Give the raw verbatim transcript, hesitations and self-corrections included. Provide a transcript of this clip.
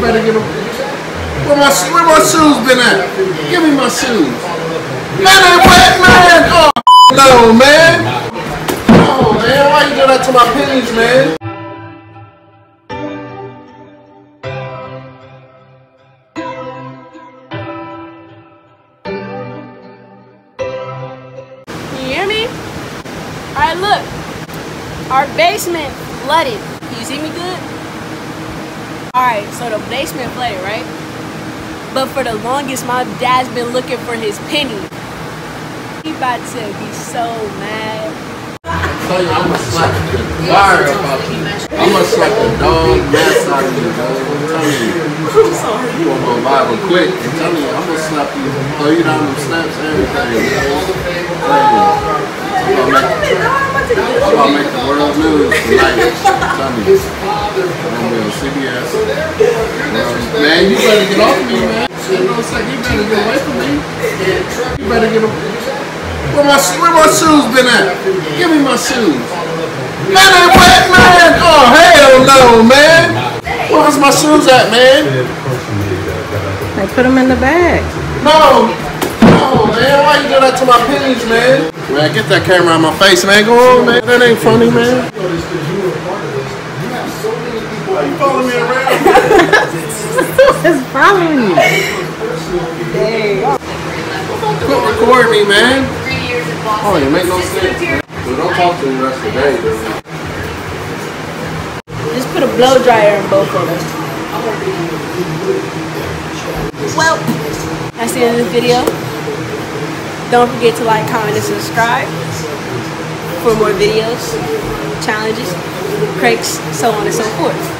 better get them. Where my, where my shoes been at? Give me my shoes. Man, they wet, man. Oh, no, man. Oh, man. Why you do that to my pennies, man? Can you hear me? Alright, look. Our basement flooded. Can you see me good? Alright, so the basement flooded, right? But for the longest, my dad's been looking for his penny. He about to be so mad. I tell you, I'm gonna slap the fire about you. I'm gonna slap the dog mess out of you, bro. I'm telling you. I'm sorry. You gonna go viral quick. I'm telling you, I'm gonna slap you, throw you down them snaps and everything. I'm gonna make the world news tonight. I'm telling you. I'm gonna be on C B S. Man, you better get off me, man. You know what I'm saying? You better get away from me. You better get away. Where my, where my shoes been at? Give me my shoes. Man, they wet, man. Oh, hell no, man. Where's my shoes at, man? They put them in the bag. No. No, man. Why you do that to my pennies, man? Man, get that camera out my face, man. Go on, man. That ain't funny, man. Why you following me around? Who's following you? Dang. Quit recording me, man. Oh, you make no sense. So don't talk to me the rest of the day. Just put a blow dryer in both of them. Well, that's the end of the video. Don't forget to like, comment, and subscribe for more videos, challenges, pranks, so on and so forth.